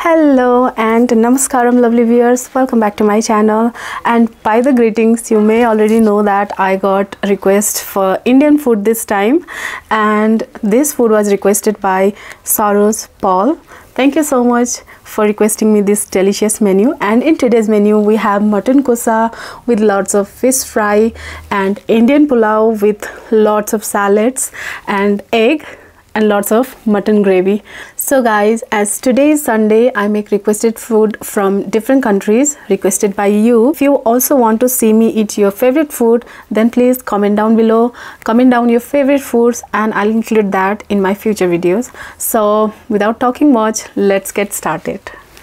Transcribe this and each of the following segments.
Hello and namaskaram lovely viewers, welcome back to my channel. And by the greetings you may already know that I got a request for Indian food this time, and this food was requested by Saros Paul. Thank you so much for requesting me this delicious menu. And in today's menu we have mutton kosa with lots of fish fry and Indian pulao with lots of salads and egg and lots of mutton gravy. So guys, as today is Sunday, I make requested food from different countries requested by you. If you also want to see me eat your favorite food, then please comment down below, comment down your favorite foods, and I'll include that in my future videos. So without talking much, let's get started.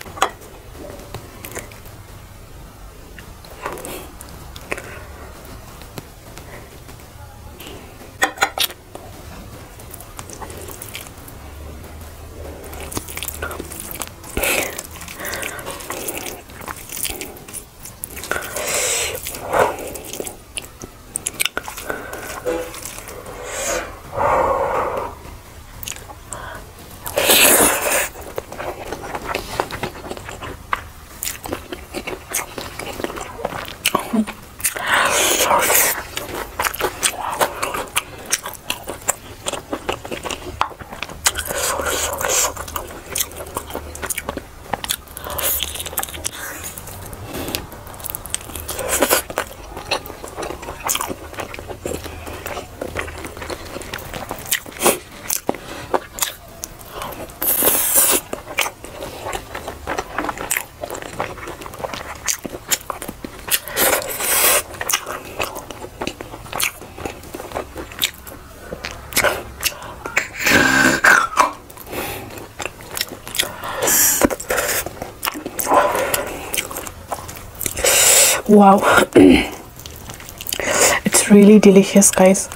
Wow, it's really delicious, guys.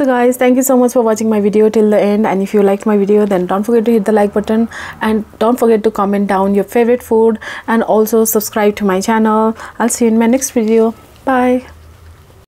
So guys, thank you so much for watching my video till the end, and if you liked my video then don't forget to hit the like button and don't forget to comment down your favorite food and also subscribe to my channel. I'll see you in my next video. Bye.